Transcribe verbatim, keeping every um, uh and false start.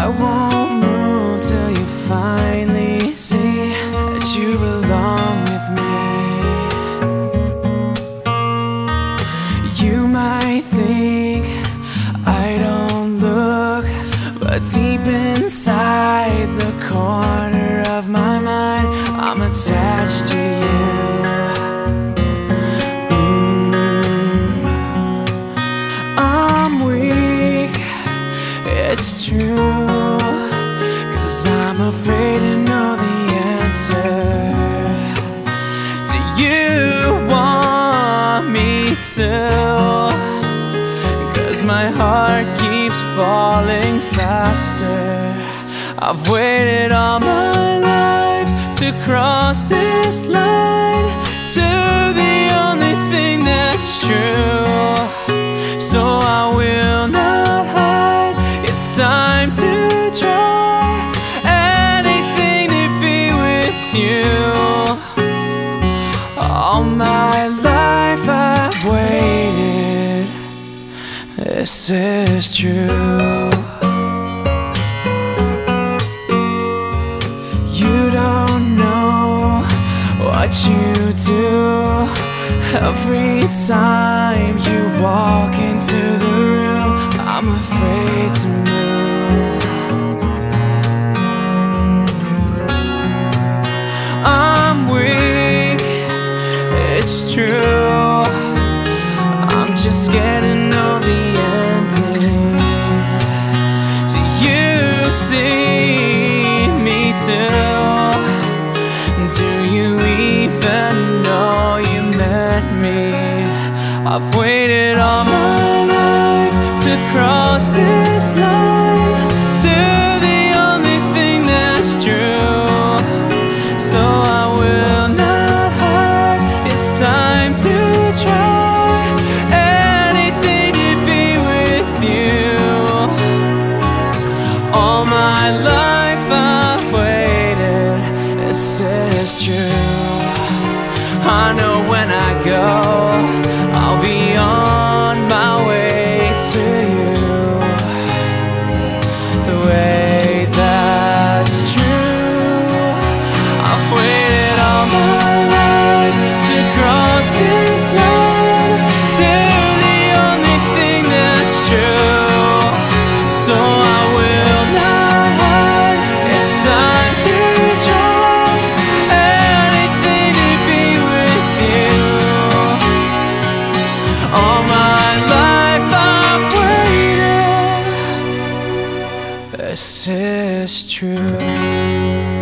I won't move till you finally see that you belong with me. You might think I don't look, but deep inside the corner of my mind, I'm attached to you. It's true, 'cause I'm afraid to know the answer. Do you want me to? 'Cause my heart keeps falling faster. I've waited all my life to cross this line, to the only thing that's true. So I will not hide. It's time to try anything to be with you. All my life I've waited. This is true. You don't know what you do every time you walk into the room. I'm afraid to move. I'm weak, it's true. I'm just scared to know the ending. Do you see me too? Do you even know you met me? I've waited all my life to cross this line, to the only thing that's true. So I will not hide. It's time to try anything to be with you. All my life I've waited. This is true. I know when I go, I'll be on my way to you. The way that's true. I've waited all my life to cross this line, to the only thing that's true. So I will not hide. It's time to try anything to be with you. All my life I've waited. This is true.